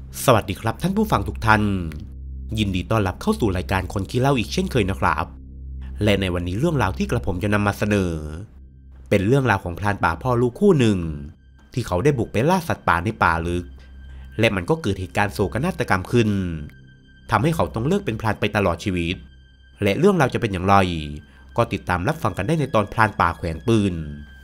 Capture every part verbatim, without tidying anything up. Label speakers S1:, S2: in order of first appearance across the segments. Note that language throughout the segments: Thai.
S1: สวัสดีครับท่านผู้ฟังทุกท่านยินดีต้อนรับเข้าสู่รายการคนขี้เล่าอีกเช่นเคยนะครับและในวันนี้เรื่องราวที่กระผมจะนำมาเสนอเป็นเรื่องราวของพรานป่าพ่อลูกคู่หนึ่งที่เขาได้บุกไปล่าสัตว์ป่าในป่าลึกและมันก็เกิดเหตุการณ์โศกนาฏกรรมขึ้นทำให้เขาต้องเลิกเป็นพรานไปตลอดชีวิตและเรื่องราวจะเป็นอย่างไรก็ติดตามรับฟังกันได้ในตอนพรานป่าแขวนปืน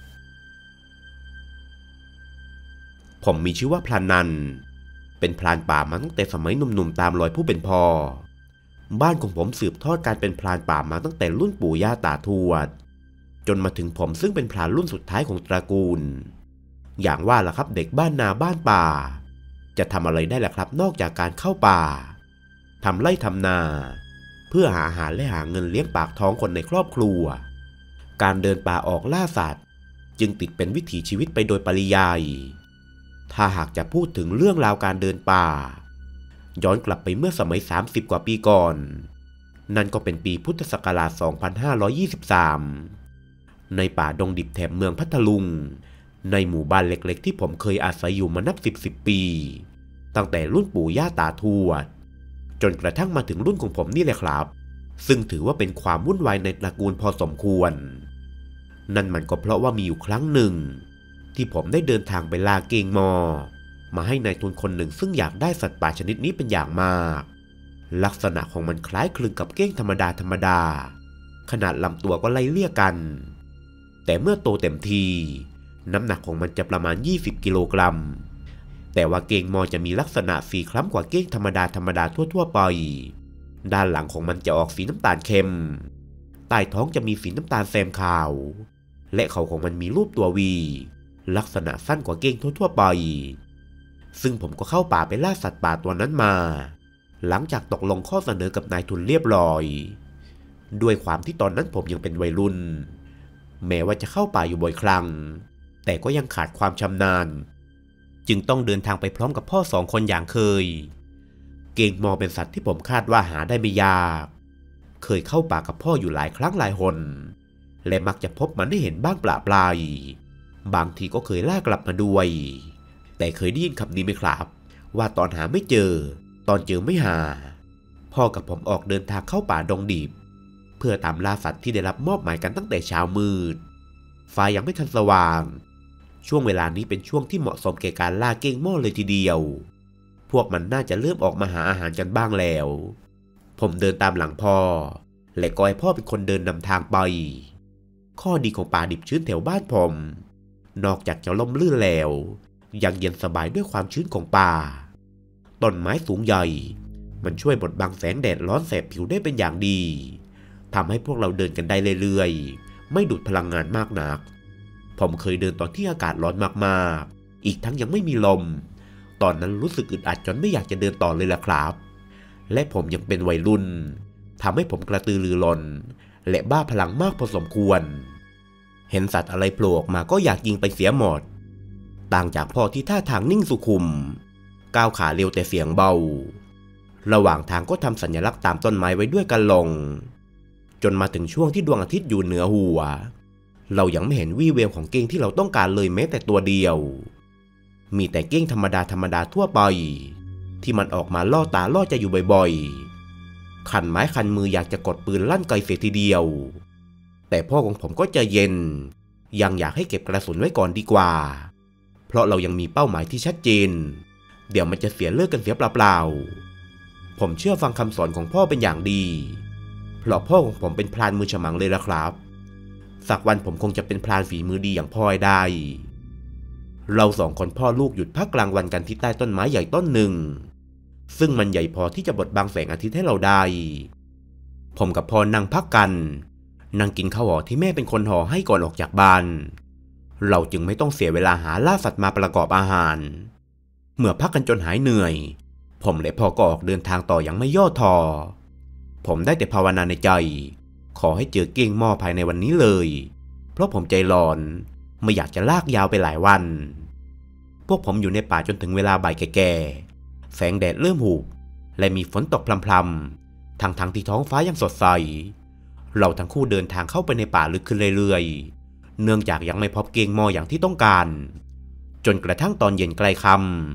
S1: ผมมีชื่อว่าพรานนันเป็นพรานป่ามาตั้งแต่สมัยหนุ่มๆตามรอยผู้เป็นพ่อบ้านของผมสืบทอดการเป็นพรานป่ามาตั้งแต่รุ่นปู่ย่าตาทวดจนมาถึงผมซึ่งเป็นพรานรุ่นสุดท้ายของตระกูลอย่างว่าล่ะครับเด็กบ้านนาบ้านป่าจะทำอะไรได้ล่ะครับนอกจากการเข้าป่าทำไร่ทำนาเพื่อหาอาหารและหาเงินเลี้ยงปากท้องคนในครอบครัวการเดินป่าออกล่าสัตว์จึงติดเป็นวิถีชีวิตไปโดยปริยายถ้าหากจะพูดถึงเรื่องราวการเดินป่าย้อนกลับไปเมื่อสมัยสามสิบกว่าปีก่อนนั่นก็เป็นปีพุทธศักราชสองพันห้าร้อยยี่สิบสามในป่าดงดิบแถบเมืองพัทลุงในหมู่บ้านเล็กๆที่ผมเคยอาศัยอยู่มานับสิบสิบปีตั้งแต่รุ่นปู่ย่าตาทวดจนกระทั่งมาถึงรุ่นของผมนี่แหละครับซึ่งถือว่าเป็นความวุ่นวายในตระกูลพอสมควรนั่นมันก็เพราะว่ามีอยู่ครั้งหนึ่งที่ผมได้เดินทางไปล่าเก้งมอมาให้นายทุนคนหนึ่งซึ่งอยากได้สัตว์ป่าชนิดนี้เป็นอย่างมากลักษณะของมันคล้ายคลึงกับเก้งธรรมดาธรรมดาขนาดลำตัวก็ไล่เลี่ยกันแต่เมื่อโตเต็มทีน้ำหนักของมันจะประมาณยี่สิบกิโลกรัมแต่ว่าเก้งมอจะมีลักษณะสีคล้ำกว่าเก้งธรรมดาธรรมดาทั่วๆไปด้านหลังของมันจะออกสีน้ำตาลเข้มใต้ท้องจะมีสีน้ำตาลแซมขาวและเขาของมันมีรูปตัววีลักษณะสั้นกว่าเก้งทั่วๆไปซึ่งผมก็เข้าป่าไปล่าสัตว์ป่าตัวนั้นมาหลังจากตกลงข้อเสนอกับนายทุนเรียบร้อยด้วยความที่ตอนนั้นผมยังเป็นวัยรุ่นแม้ว่าจะเข้าป่าอยู่บ่อยครั้งแต่ก็ยังขาดความชำนาญจึงต้องเดินทางไปพร้อมกับพ่อสองคนอย่างเคยเก้งมอเป็นสัตว์ที่ผมคาดว่าหาได้ไม่ยากเคยเข้าป่ากับพ่ออยู่หลายครั้งหลายหนและมักจะพบมันได้เห็นบ้างปลาปลายบางทีก็เคยล่ากลับมาด้วยแต่เคยได้ยินคำนี้ไหมครับว่าตอนหาไม่เจอตอนเจอไม่หาพ่อกับผมออกเดินทางเข้าป่าดงดิบเพื่อตามล่าสัตว์ที่ได้รับมอบหมายกันตั้งแต่เช้ามืดฟ้ายังไม่ทันสว่างช่วงเวลานี้เป็นช่วงที่เหมาะสมแก่การล่าเก้งม่อเลยทีเดียวพวกมันน่าจะเริ่มออกมาหาอาหารกันบ้างแล้วผมเดินตามหลังพ่อและก็ให้พ่อเป็นคนเดินนำทางไปข้อดีของป่าดิบชื้นแถวบ้านผมนอกจากจะล่มลื่นแล้วยังเย็นสบายด้วยความชื้นของป่าต้นไม้สูงใหญ่มันช่วยบดบังแสงแดดร้อนแสบผิวได้เป็นอย่างดีทำให้พวกเราเดินกันได้เรื่อยๆไม่ดูดพลังงานมากนักผมเคยเดินตอนที่อากาศร้อนมากๆอีกทั้งยังไม่มีลมตอนนั้นรู้สึกอึดอัดจนไม่อยากจะเดินต่อเลยล่ะครับและผมยังเป็นวัยรุ่นทำให้ผมกระตือรือร้นและบ้าพลังมากพอสมควรเห็นสัตว์อะไรโผล่ออกมาก็อยากยิงไปเสียหมดต่างจากพ่อที่ท่าทางนิ่งสุขุมก้าวขาเร็วแต่เสียงเบาระหว่างทางก็ทำสัญลักษณ์ตามต้นไม้ไว้ด้วยกันลงจนมาถึงช่วงที่ดวงอาทิตย์อยู่เหนือหัวเรายังไม่เห็นวี่แววของเก้งที่เราต้องการเลยแม้แต่ตัวเดียวมีแต่เก้งธรรมดาธรรมดาทั่วไปที่มันออกมาล่อตาล่อใจอยู่บ่อยๆขันไม้ขันมืออยากจะกดปืนลั่นไกเสียทีเดียวแต่พ่อของผมก็ใจเย็นยังอยากให้เก็บกระสุนไว้ก่อนดีกว่าเพราะเรายังมีเป้าหมายที่ชัดเจนเดี๋ยวมันจะเสียเลิกกันเสียเปล่าๆผมเชื่อฟังคำสอนของพ่อเป็นอย่างดีเพราะพ่อของผมเป็นพรานมือฉมังเลยละครับสักวันผมคงจะเป็นพรานฝีมือดีอย่างพ่อได้เราสองคนพ่อลูกหยุดพักกลางวันกันที่ใต้ต้นไม้ใหญ่ต้นหนึ่งซึ่งมันใหญ่พอที่จะบดบังแสงอาทิตย์ให้เราได้ผมกับพ่อนั่งพักกันนั่งกินข้าวห่อที่แม่เป็นคนห่อให้ก่อนออกจากบ้านเราจึงไม่ต้องเสียเวลาหาล่าสัตว์มาประกอบอาหารเมื่อพักกันจนหายเหนื่อยผมและพ่อก็ออกเดินทางต่ออย่างไม่ย่อท้อผมได้แต่ภาวนาในใจขอให้เจอเก้งม่อภายในวันนี้เลยเพราะผมใจร้อนไม่อยากจะลากยาวไปหลายวันพวกผมอยู่ในป่าจนถึงเวลาบ่ายแก่ๆแสงแดดเริ่มหุบและมีฝนตกพรำๆทั้งๆที่ท้องฟ้ายังสดใสเราทั้งคู่เดินทางเข้าไปในป่าลึกขึ้นเรื่อยๆเนื่องจากยังไม่พบเก้งม่ออย่างที่ต้องการจนกระทั่งตอนเย็นใกล้ค่ำ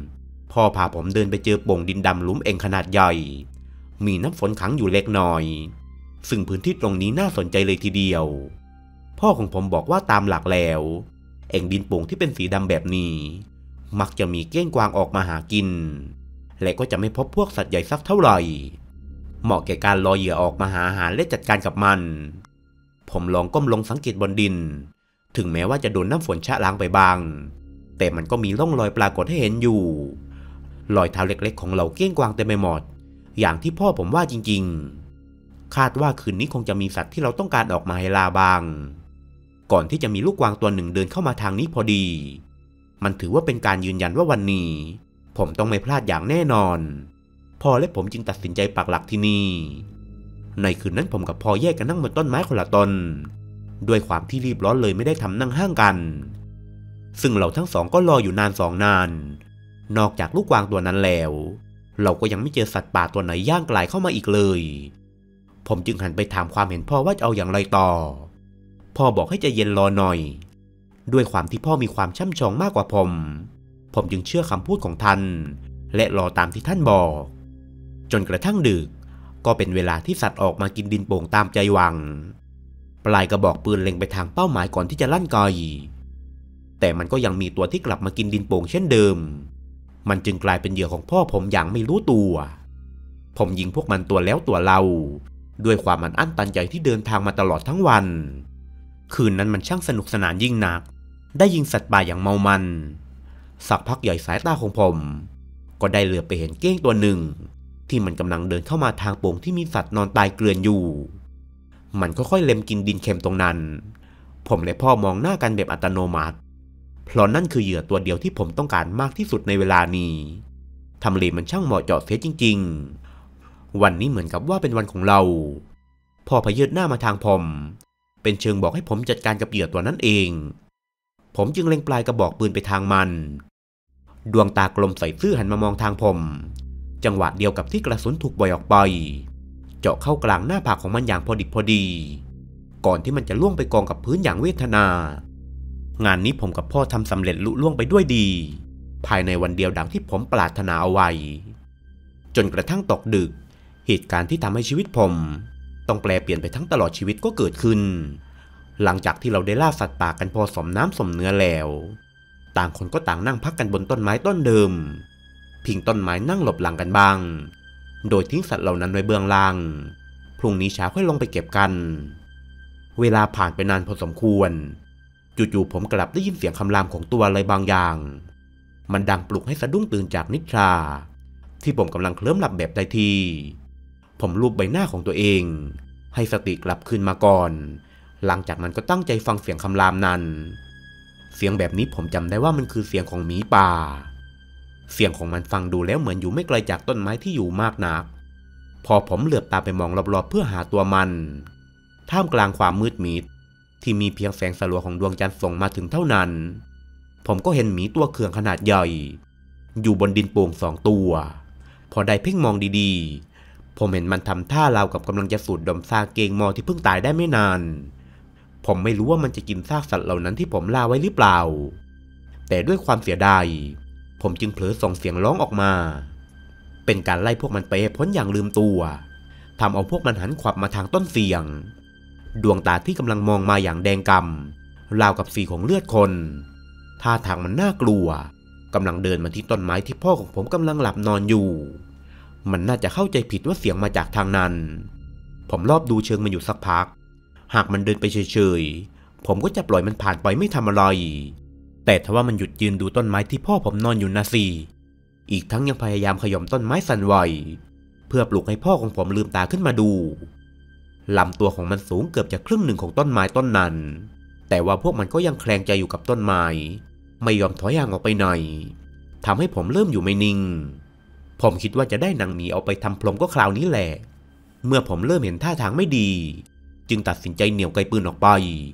S1: พ่อพาผมเดินไปเจอโป่งดินดำหลุมเองขนาดใหญ่มีน้ำฝนขังอยู่เล็กน้อยซึ่งพื้นที่ตรงนี้น่าสนใจเลยทีเดียวพ่อของผมบอกว่าตามหลักแล้วเอ่งดินโป่งที่เป็นสีดำแบบนี้มักจะมีเก้งกวางออกมาหากินและก็จะไม่พบพวกสัตว์ใหญ่สักเท่าไหร่เหมาะแก่การรอเหยื่อออกมาหาอาหารและจัดการกับมันผมลองก้มลงสังเกตบนดินถึงแม้ว่าจะโดนน้ำฝนชะล้างไปบ้างแต่มันก็มีร่องรอยปรากฏให้เห็นอยู่รอยเท้าเล็กๆของเหล่าเก้งกวางเต็มไปหมดอย่างที่พ่อผมว่าจริงๆคาดว่าคืนนี้คงจะมีสัตว์ที่เราต้องการออกมาให้ล่าบ้างก่อนที่จะมีลูกกวางตัวหนึ่งเดินเข้ามาทางนี้พอดีมันถือว่าเป็นการยืนยันว่าวันนี้ผมต้องไม่พลาดอย่างแน่นอนพ่อและผมจึงตัดสินใจปักหลักที่นี่ในคืนนั้นผมกับพ่อแยกกันนั่งบนต้นไม้คนละต้นด้วยความที่รีบร้อนเลยไม่ได้ทำนั่งห้างกันซึ่งเราทั้งสองก็รออยู่นานสองนานนอกจากลูกกวางตัวนั้นแล้วเราก็ยังไม่เจอสัตว์ป่าตัวไหนย่างไกลเข้ามาอีกเลยผมจึงหันไปถามความเห็นพ่อว่าจะเอาอย่างไรต่อพ่อบอกให้ใจเย็นรอหน่อยด้วยความที่พ่อมีความช่ำชองมากกว่าผมผมจึงเชื่อคำพูดของท่านและรอตามที่ท่านบอกจนกระทั่งดึกก็เป็นเวลาที่สัตว์ออกมากินดินโป่งตามใจหวังปลายกระบอกปืนเล็งไปทางเป้าหมายก่อนที่จะลั่นไกแต่มันก็ยังมีตัวที่กลับมากินดินโป่งเช่นเดิมมันจึงกลายเป็นเหยื่อของพ่อผมอย่างไม่รู้ตัวผมยิงพวกมันตัวแล้วตัวเล่าด้วยความอัดอั้นตันใจที่เดินทางมาตลอดทั้งวันคืนนั้นมันช่างสนุกสนานยิ่งนักได้ยิงสัตว์ป่าอย่างเมามันสักพักใหญ่สายตาของผมก็ได้เหลือบไปเห็นเก้งตัวหนึ่งที่มันกำลังเดินเข้ามาทางโป่งที่มีสัตว์นอนตายเกลื่อนอยู่มันค่อยๆเล็มกินดินเค็มตรงนั้นผมและพ่อมองหน้ากันแบบอัตโนมัติเพราะนั่นคือเหยื่อตัวเดียวที่ผมต้องการมากที่สุดในเวลานี้ทำเลมันช่างเหมาะเจาะเสียจริงๆวันนี้เหมือนกับว่าเป็นวันของเราพ่อพเยิดหน้ามาทางผมเป็นเชิงบอกให้ผมจัดการกับเหยื่อตัวนั้นเองผมจึงเล็งปลายกระบอกปืนไปทางมันดวงตากลมใสซื่อหันมามองทางผมจังหวะเดียวกับที่กระสุนถูกปล่อยออกไปเจาะเข้ากลางหน้าผากของมันอย่างพอดิบพอดีก่อนที่มันจะล่วงไปกองกับพื้นอย่างเวทนางานนี้ผมกับพ่อทำสำเร็จลุล่วงไปด้วยดีภายในวันเดียวดังที่ผมปรารถนาเอาไว้จนกระทั่งตกดึกเหตุการณ์ที่ทำให้ชีวิตผมต้องแปลเปลี่ยนไปทั้งตลอดชีวิตก็เกิดขึ้นหลังจากที่เราได้ล่าสัตว์ป่ากันพอสมน้ำสมเนื้อแล้วต่างคนก็ต่างนั่งพักกันบนต้นไม้ต้นเดิมพิงต้นไม้นั่งหลบหลังกันบ้างโดยทิ้งสัตว์เหล่านั้นไว้เบื้องล่างพรุ่งนี้เช้าค่อยลงไปเก็บกันเวลาผ่านไปนานพอสมควรจู่ๆผมกลับได้ยินเสียงคำรามของตัวอะไรบางอย่างมันดังปลุกให้สะดุ้งตื่นจากนิทราที่ผมกำลังเคลิ้มหลับแบบได้ทีผมลูบใบหน้าของตัวเองให้สติกลับคืนมาก่อนหลังจากนั้นก็ตั้งใจฟังเสียงคำรามนั้นเสียงแบบนี้ผมจำได้ว่ามันคือเสียงของหมีป่าเสียงของมันฟังดูแล้วเหมือนอยู่ไม่ไกลจากต้นไม้ที่อยู่มากนักพอผมเหลือบตาไปมองรอบๆเพื่อหาตัวมันท่ามกลางความมืดมิดที่มีเพียงแสงสลัวของดวงจันทร์ส่องมาถึงเท่านั้นผมก็เห็นหมีตัวเขื่องขนาดใหญ่อยู่บนดินโป่งสองตัวพอได้เพ่งมองดีๆผมเห็นมันทำท่าราวกับกำลังจะสูดดมซากเกงมอที่เพิ่งตายได้ไม่นานผมไม่รู้ว่ามันจะกินซากสัตว์เหล่านั้นที่ผมล่าไว้หรือเปล่าแต่ด้วยความเสียดายผมจึงเผลอส่งเสียงร้องออกมาเป็นการไล่พวกมันไปให้พ้นอย่างลืมตัวทำเอาพวกมันหันขวับมาทางต้นเสียงดวงตาที่กำลังมองมาอย่างแดงกำราวกับสีของเลือดคนท่าทางมันน่ากลัวกำลังเดินมาที่ต้นไม้ที่พ่อของผมกำลังหลับนอนอยู่มันน่าจะเข้าใจผิดว่าเสียงมาจากทางนั้นผมรอบดูเชิงมันอยู่สักพักหากมันเดินไปเฉยๆผมก็จะปล่อยมันผ่านไปไม่ทำอะไรแต่ทว่ามันหยุดยืนดูต้นไม้ที่พ่อผมนอนอยู่นะสิอีกทั้งยังพยายามขย่มต้นไม้สั่นไหวเพื่อปลุกให้พ่อของผมลืมตาขึ้นมาดูลำตัวของมันสูงเกือบจะครึ่งหนึ่งของต้นไม้ต้นนั้นแต่ว่าพวกมันก็ยังแคลงใจอยู่กับต้นไม้ไม่ยอมถอยห่างออกไปไหนทำให้ผมเริ่มอยู่ไม่นิ่งผมคิดว่าจะได้นางหมีเอาไปทำพรมก็คราวนี้แหละเมื่อผมเริ่มเห็นท่าทางไม่ดีจึงตัดสินใจเหนี่ยวไกปืนออกไป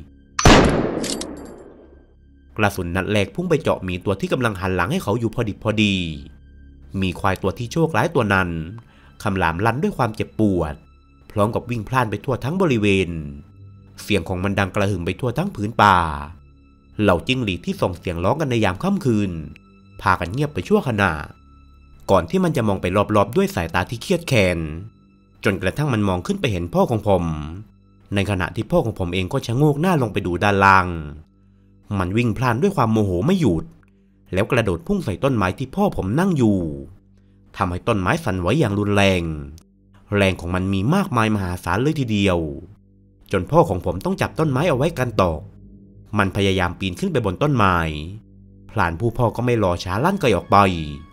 S1: กระสุนนัดแรกพุ่งไปเจาะหมีตัวที่กำลังหันหลังให้เขาอยู่พอดิบพอดีมีควายตัวที่โชคร้ายตัวนั้นคำรามลั่นด้วยความเจ็บปวดพร้อมกับวิ่งพล่านไปทั่วทั้งบริเวณเสียงของมันดังกระหึ่มไปทั่วทั้งผืนป่าเหล่าจิ้งหรีดที่ส่งเสียงร้องกันในยามค่ำคืนพากันเงียบไปชั่วขณะก่อนที่มันจะมองไปรอบๆด้วยสายตาที่เครียดแค้นจนกระทั่งมันมองขึ้นไปเห็นพ่อของผมในขณะที่พ่อของผมเองก็ชะโงกหน้าลงไปดูด้านล่างมันวิ่งพล่านด้วยความโมโหไม่หยุดแล้วกระโดดพุ่งใส่ต้นไม้ที่พ่อผมนั่งอยู่ทำให้ต้นไม้สั่นไหวอย่างรุนแรงแรงของมันมีมากมายมหาศาลเลยทีเดียวจนพ่อของผมต้องจับต้นไม้เอาไว้กันตกมันพยายามปีนขึ้นไปบนต้นไม้พลานผู้พ่อก็ไม่รอช้าลั่นไกออกไป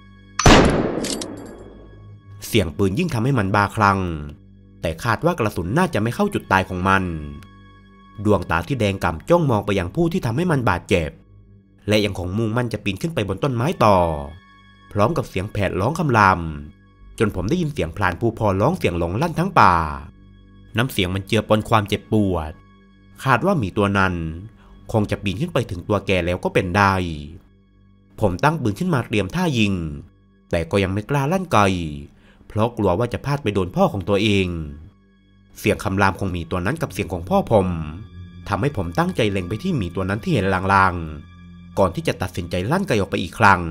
S1: เสียงปืนยิ่งทำให้มันบ้าคลั่งแต่คาดว่ากระสุนน่าจะไม่เข้าจุดตายของมันดวงตาที่แดงก่ำจ้องมองไปยังผู้ที่ทำให้มันบาดเจ็บและยังคงมุ่งมั่นจะปีนขึ้นไปบนต้นไม้ต่อพร้อมกับเสียงแผดร้องคำรามจนผมได้ยินเสียงพลานผู้พ่อร้องเสียงหลงลั่นทั้งป่าน้ำเสียงมันเจือปนความเจ็บปวดคาดว่าหมีตัวนั้นคงจะปีนขึ้นไปถึงตัวแกแล้วก็เป็นได้ผมตั้งปืนขึ้นมาเตรียมท่ายิงแต่ก็ยังไม่กล้าลั่นไกเพราะกลัวว่าจะพลาดไปโดนพ่อของตัวเองเสียงคำรามของหมีตัวนั้นกับเสียงของพ่อผมทำให้ผมตั้งใจเล็งไปที่หมีตัวนั้นที่เห็นลางๆก่อนที่จะตัดสินใจลั่นไกออกไปอีกครั้ง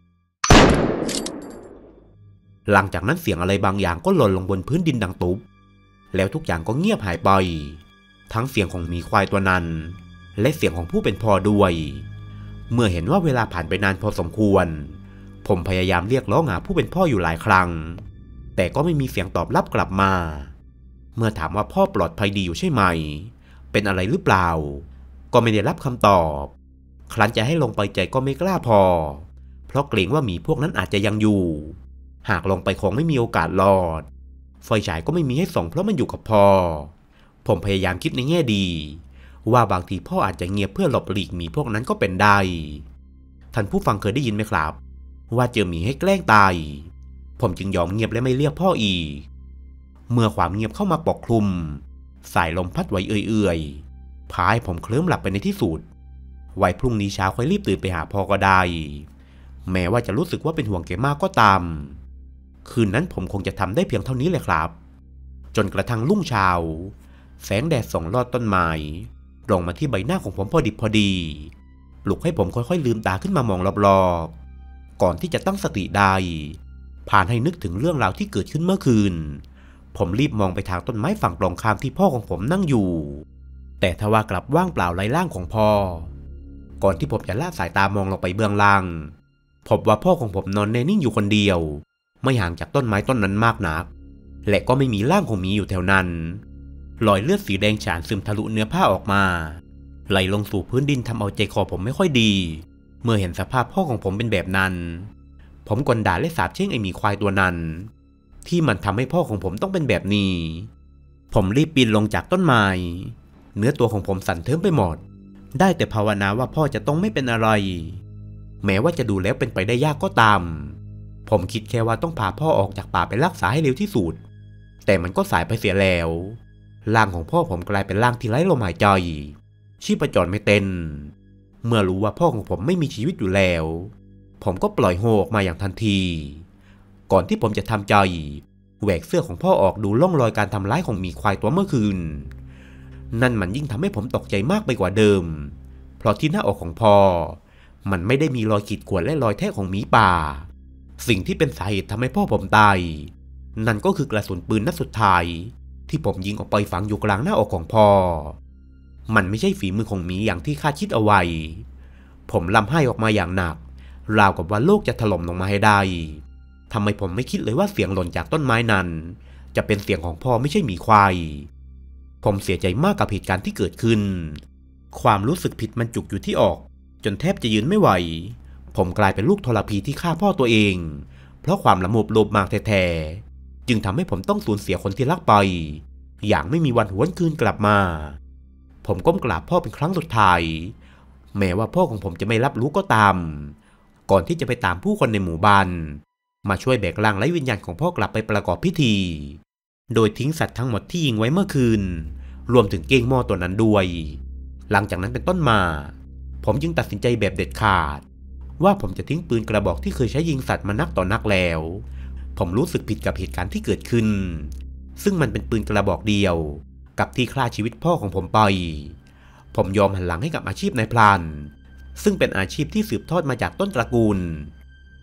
S1: หลังจากนั้นเสียงอะไรบางอย่างก็หล่นลงบนพื้นดินดังตุ๊บแล้วทุกอย่างก็เงียบหายไปทั้งเสียงของหมีควายตัวนั้นและเสียงของผู้เป็นพ่อด้วยเมื่อเห็นว่าเวลาผ่านไปนานพอสมควรผมพยายามเรียกร้องหาผู้เป็นพ่ออยู่หลายครั้งแต่ก็ไม่มีเสียงตอบรับกลับมาเมื่อถามว่าพ่อปลอดภัยดีอยู่ใช่ไหมเป็นอะไรหรือเปล่าก็ไม่ได้รับคำตอบครั้นจะให้ลงไปใจก็ไม่กล้าพอเพราะเกรงว่าหมีพวกนั้นอาจจะยังอยู่หากลงไปคงไม่มีโอกาสรอดไฟฉายก็ไม่มีให้ส่องเพราะมันอยู่กับพ่อผมพยายามคิดในแง่ดีว่าบางทีพ่ออาจจะเงียบเพื่อหลบหลีกหมีพวกนั้นก็เป็นได้ท่านผู้ฟังเคยได้ยินไหมครับว่าเจอหมีให้แกล้งตายผมจึงยอมเงียบและไม่เรียกพ่ออีกเมื่อความเงียบเข้ามาปกคลุมสายลมพัดไหวเอื่อยๆพาให้ผมเคลิ้มหลับไปในที่สุดไว้พรุ่งนี้เช้าค่อยรีบตื่นไปหาพ่อก็ได้แม้ว่าจะรู้สึกว่าเป็นห่วงแกมากก็ตามคืนนั้นผมคงจะทำได้เพียงเท่านี้เลยครับจนกระทั่งรุ่งเช้าแสงแดดส่องลอดต้นไม้ลงมาที่ใบหน้าของผมพอดิบพอดีปลุกให้ผมค่อยๆลืมตาขึ้นมามองรอบๆก่อนที่จะตั้งสติได้ผ่านให้นึกถึงเรื่องราวที่เกิดขึ้นเมื่อคืนผมรีบมองไปทางต้นไม้ฝั่งตรงข้ามที่พ่อของผมนั่งอยู่แต่ทว่ากลับว่างเปล่าไร้ร่างของพ่อก่อนที่ผมจะละสายตามองลงไปเบื้องล่างพบว่าพ่อของผมนอนแน่นิ่งอยู่คนเดียวไม่ห่างจากต้นไม้ต้นนั้นมากนักและก็ไม่มีร่างของหมีอยู่แถวนั้นรอยเลือดสีแดงฉานซึมทะลุเนื้อผ้าออกมาไหลลงสู่พื้นดินทำเอาใจคอผมไม่ค่อยดีเมื่อเห็นสภาพพ่อของผมเป็นแบบนั้นผมกลด่าและสาปแช่งไอ้หมีควายตัวนั้นที่มันทำให้พ่อของผมต้องเป็นแบบนี้ผมรีบปีนลงจากต้นไม้เนื้อตัวของผมสั่นเทิมไปหมดได้แต่ภาวนาว่าพ่อจะต้องไม่เป็นอะไรแม้ว่าจะดูแล้วเป็นไปได้ยากก็ตามผมคิดแค่ว่าต้องพาพ่อออกจากป่าไปรักษาให้เร็วที่สุดแต่มันก็สายไปเสียแล้วร่างของพ่อผมกลายเป็นร่างที่ไร้ลมหายใจชีพจรไม่เต้นเมื่อรู้ว่าพ่อของผมไม่มีชีวิตอยู่แล้วผมก็ปล่อยโฮออกมาอย่างทันทีก่อนที่ผมจะทำใจแหวกเสื้อของพ่อออกดูร่องรอยการทำร้ายของหมีควายตัวเมื่อคืนนั่นมันยิ่งทำให้ผมตกใจมากไปกว่าเดิมเพราะที่หน้าอกของพ่อมันไม่ได้มีรอยขีดข่วนและรอยแทะของหมีป่าสิ่งที่เป็นสาเหตุทำให้พ่อผมตายนั่นก็คือกระสุนปืนนัดสุดท้ายที่ผมยิงออกไปฝังอยู่กลางหน้าอกของพ่อมันไม่ใช่ฝีมือของหมีอย่างที่คาดคิดเอาไว้ผมร่ำไห้ออกมาอย่างหนักราวกับว่าโลกจะถล่มลงมาให้ได้ทำไมผมไม่คิดเลยว่าเสียงหล่นจากต้นไม้นั้นจะเป็นเสียงของพ่อไม่ใช่หมีควายผมเสียใจมากกับเหตุการณ์ที่เกิดขึ้นความรู้สึกผิดมันจุกอยู่ที่อกจนแทบจะยืนไม่ไหวผมกลายเป็นลูกทรพีที่ฆ่าพ่อตัวเองเพราะความละโมบโลภมากแท้ๆจึงทำให้ผมต้องสูญเสียคนที่รักไปอย่างไม่มีวันหวนคืนกลับมาผมก้มกราบพ่อเป็นครั้งสุดท้ายแม้ว่าพ่อของผมจะไม่รับรู้ก็ตามก่อนที่จะไปตามผู้คนในหมู่บ้านมาช่วยแบกร่างไร้วิญญาณของพ่อกลับไปประกอบพิธีโดยทิ้งสัตว์ทั้งหมดที่ยิงไว้เมื่อคืนรวมถึงเก้งหม้อตัวนั้นด้วยหลังจากนั้นเป็นต้นมาผมจึงตัดสินใจแบบเด็ดขาดว่าผมจะทิ้งปืนกระบอกที่เคยใช้ยิงสัตว์มานักต่อนักแล้วผมรู้สึกผิดกับเหตุการณ์ที่เกิดขึ้นซึ่งมันเป็นปืนกระบอกเดียวกับที่ฆ่าชีวิตพ่อของผมไปผมยอมหันหลังให้กับอาชีพนายพรานซึ่งเป็นอาชีพที่สืบทอดมาจากต้นตระกูล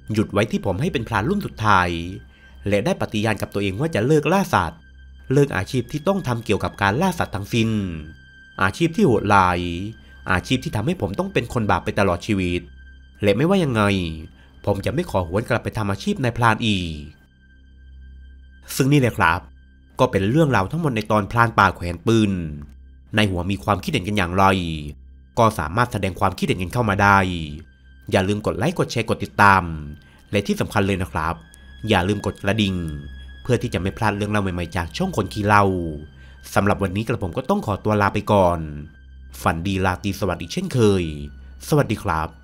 S1: หยุดไว้ที่ผมให้เป็นพรานรุ่นสุดท้ายและได้ปฏิญาณกับตัวเองว่าจะเลิกล่าสัตว์เลิกอาชีพที่ต้องทำเกี่ยวกับการล่าสัตว์ทั้งสิ้นอาชีพที่โหดร้ายอาชีพที่ทำให้ผมต้องเป็นคนบาปไปตลอดชีวิตและไม่ว่ายังไงผมจะไม่ขอหวนกลับไปทำอาชีพนายพรานอีกซึ่งนี่แหละครับก็เป็นเรื่องราวทั้งหมดในตอนพรานป่าแขวนปืนในหัวมีความคิดเห็นกันอย่างไรก็สามารถแสดงความคิดเห็นกันเข้ามาได้อย่าลืมกดไลค์กดแชร์กดติดตามและที่สำคัญเลยนะครับอย่าลืมกดกระดิ่งเพื่อที่จะไม่พลาดเรื่องราวใหม่ๆจากช่องคนขี้เล่าสำหรับวันนี้กระผมก็ต้องขอตัวลาไปก่อนฝันดีราตรีสวัสดิ์อีกเช่นเคยสวัสดีครับ